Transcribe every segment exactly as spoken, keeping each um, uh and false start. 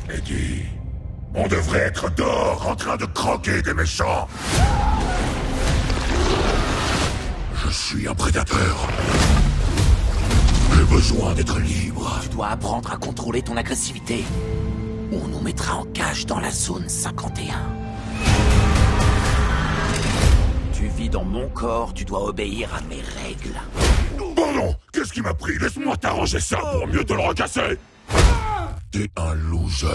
Eddie, on devrait être dehors en train de croquer des méchants. Je suis un prédateur. J'ai besoin d'être libre. Tu dois apprendre à contrôler ton agressivité. Ou on nous mettra en cage dans la zone cinquante et un. Tu vis dans mon corps, tu dois obéir à mes règles. Pardon, qu'est-ce qui m'a pris? Laisse-moi t'arranger ça pour mieux te le recasser. T'es un loser.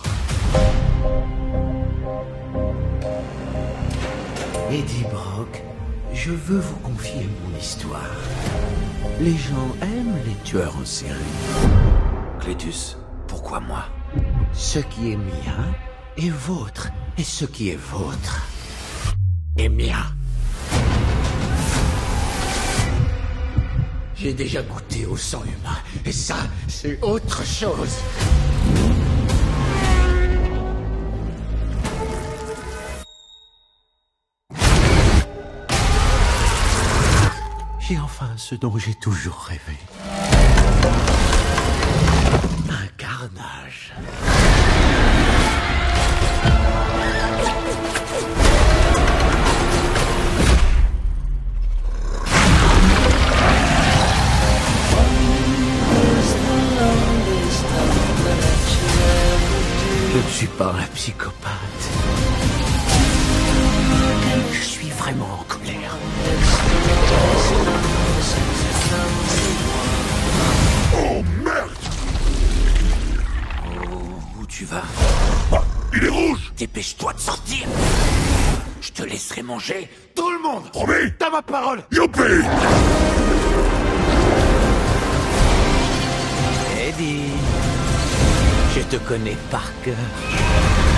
Eddie Brock, je veux vous confier mon histoire. Les gens aiment les tueurs en série. Cletus, pourquoi moi? Ce qui est mien est vôtre, et ce qui est vôtre est mien. J'ai déjà goûté au sang humain, et ça, c'est autre chose. J'ai enfin ce dont j'ai toujours rêvé. Un carnage. Je ne suis pas un psychopathe. Je suis vraiment en colère. Oh merde! Oh, où tu vas? Ah, il est rouge! Dépêche-toi de sortir. Je te laisserai manger tout le monde. Promis? T'as ma parole. Youpi! Eddie, je te connais par cœur.